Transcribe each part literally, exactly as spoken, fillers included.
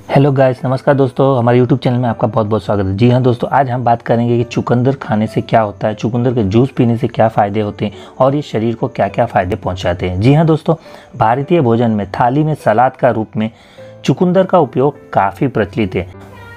Hello guys, नमस्कार दोस्तों। हमारे यूट्यूब चैनल में आपका बहुत बहुत स्वागत है। जी हाँ दोस्तों, आज हम बात करेंगे कि चुकंदर खाने से क्या होता है, चुकंदर के जूस पीने से क्या फ़ायदे होते हैं और ये शरीर को क्या क्या फ़ायदे पहुंचाते हैं। जी हाँ दोस्तों, भारतीय भोजन में थाली में सलाद का रूप में चुकंदर का उपयोग काफ़ी प्रचलित है।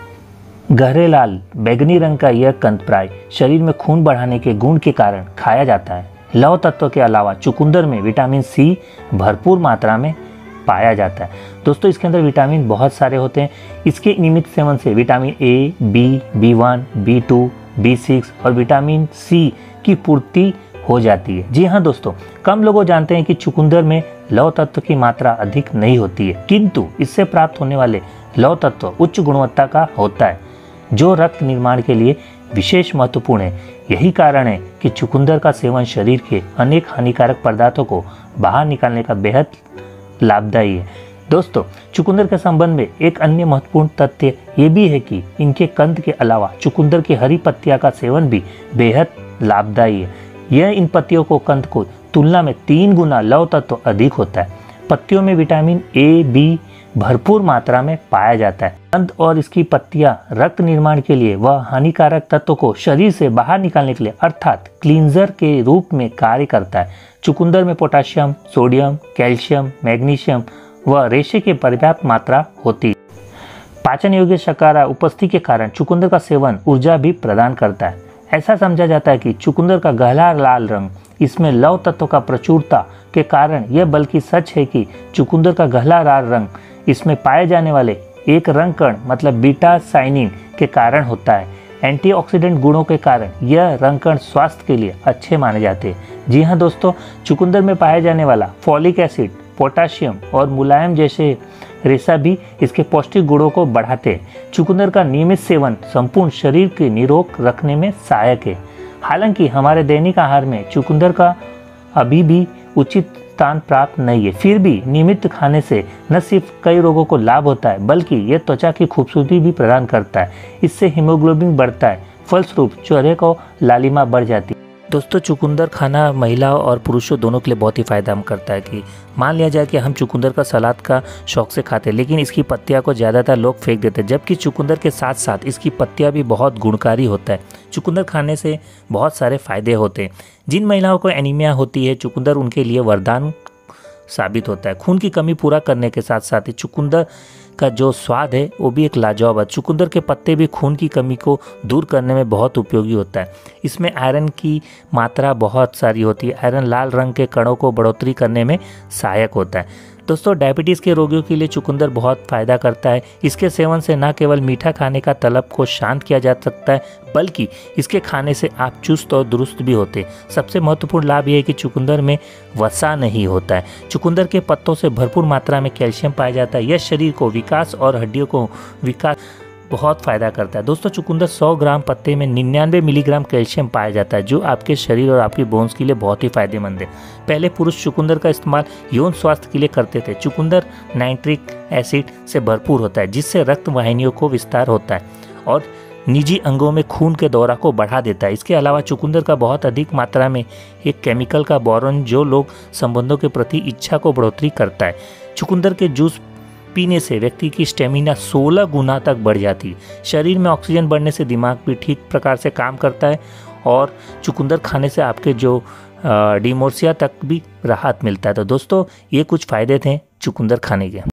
गहरे लाल बैगनी रंग का यह कंद प्राय शरीर में खून बढ़ाने के गुण के कारण खाया जाता है। लौह तत्व के अलावा चुकंदर में विटामिन सी भरपूर मात्रा में पाया जाता है। दोस्तों, इसके अंदर विटामिन बहुत सारे होते हैं। इसके नियमित सेवन से vitamin A, B, B one, B two, B six और विटामिन सी की पूर्ति हो जाती है। जी हाँ दोस्तों, कम लोग जानते हैं कि चुकंदर में लौह तत्व की मात्रा अधिक नहीं होती है, किंतु इससे प्राप्त होने वाले लौह तत्व उच्च गुणवत्ता का होता है, जो रक्त निर्माण के लिए विशेष महत्वपूर्ण है। यही कारण है कि चुकंदर का सेवन शरीर के अनेक हानिकारक पदार्थों को बाहर निकालने का बेहद लाभदायी है। दोस्तों, चुकंदर के संबंध में एक अन्य महत्वपूर्ण तथ्य ये भी है कि इनके कंद के अलावा चुकंदर की हरी पत्तियां का सेवन भी बेहद लाभदायी है। यह इन पत्तियों को कंद को तुलना में तीन गुना लौह तत्व अधिक होता है। पत्तियों में विटामिन ए, बी भरपूर मात्रा में पाया जाता है। कंद और इसकी पत्तियां रक्त निर्माण के लिए व हानिकारक तत्वों को शरीर से बाहर निकालने के लिए अर्थात क्लींजर के रूप में कार्य करता है। चुकंदर में पोटाशियम, सोडियम, कैल्शियम, मैग्नीशियम व रेशे की पर्याप्त मात्रा होती है। पाचन योग्य शर्करा उपस्थिति के कारण चुकंदर का सेवन ऊर्जा भी प्रदान करता है। ऐसा समझा जाता है कि चुकंदर का गहरा लाल रंग इसमें लौह तत्व का प्रचुरता के कारण यह बल्कि सच है कि चुकंदर का गहरा लाल रंग इसमें पाए जाने वाले एक रंग कण मतलब बीटा साइनिन के कारण होता है। एंटीऑक्सीडेंट गुणों के कारण यह रंग कण स्वास्थ्य के लिए अच्छे माने जाते हैं। जी हाँ दोस्तों, चुकंदर में पाया जाने वाला फॉलिक एसिड, पोटाशियम और मुलायम जैसे रेशा भी इसके पौष्टिक गुणों को बढ़ाते हैं। चुकंदर का नियमित सेवन संपूर्ण शरीर के निरोग रखने में सहायक है। हालांकि हमारे दैनिक आहार में चुकंदर का अभी भी उचित स्थान प्राप्त नहीं है, फिर भी नियमित खाने से न सिर्फ कई रोगों को लाभ होता है बल्कि यह त्वचा की खूबसूरती भी प्रदान करता है। इससे हीमोग्लोबिन बढ़ता है, फलस्वरूप चेहरे को लालिमा बढ़ जाती है। दोस्तों, चुकंदर खाना महिलाओं और पुरुषों दोनों के लिए बहुत ही फायदा करता है। कि मान लिया जाए कि हम चुकंदर का सलाद का शौक से खाते हैं, लेकिन इसकी पत्तियां को ज़्यादातर लोग फेंक देते हैं, जबकि चुकंदर के साथ साथ इसकी पत्तियां भी बहुत गुणकारी होता है। चुकंदर खाने से बहुत सारे फायदे होते हैं। जिन महिलाओं को एनीमिया होती है, चुकंदर उनके लिए वरदान साबित होता है। खून की कमी पूरा करने के साथ साथ ही चुकंदर का जो स्वाद है वो भी एक लाजवाब है। चुकंदर के पत्ते भी खून की कमी को दूर करने में बहुत उपयोगी होता है। इसमें आयरन की मात्रा बहुत सारी होती है। आयरन लाल रंग के कणों को बढ़ोतरी करने में सहायक होता है। दोस्तों, डायबिटीज़ के रोगियों के लिए चुकंदर बहुत फ़ायदा करता है। इसके सेवन से न केवल मीठा खाने का तलब को शांत किया जा सकता है, बल्कि इसके खाने से आप चुस्त और दुरुस्त भी होते हैं। सबसे महत्वपूर्ण लाभ यह है कि चुकंदर में वसा नहीं होता है। चुकंदर के पत्तों से भरपूर मात्रा में कैल्शियम पाया जाता है। यह शरीर को विकास और हड्डियों को विकास बहुत फ़ायदा करता है। दोस्तों, चुकंदर सौ ग्राम पत्ते में निन्यानवे मिलीग्राम कैल्शियम पाया जाता है, जो आपके शरीर और आपकी बोन्स के लिए बहुत ही फायदेमंद है। पहले पुरुष चुकंदर का इस्तेमाल यौन स्वास्थ्य के लिए करते थे। चुकंदर नाइट्रिक एसिड से भरपूर होता है, जिससे रक्त वाहिनियों को विस्तार होता है और निजी अंगों में खून के दौरा को बढ़ा देता है। इसके अलावा चुकंदर का बहुत अधिक मात्रा में एक केमिकल का बोरॉन जो लोग संबंधों के प्रति इच्छा को बढ़ोतरी करता है। चुकंदर के जूस पीने से व्यक्ति की स्टेमिना सोलह गुना तक बढ़ जाती है। शरीर में ऑक्सीजन बढ़ने से दिमाग भी ठीक प्रकार से काम करता है और चुकंदर खाने से आपके जो डिमोर्सिया तक भी राहत मिलता है। तो दोस्तों, ये कुछ फ़ायदे थे चुकंदर खाने के।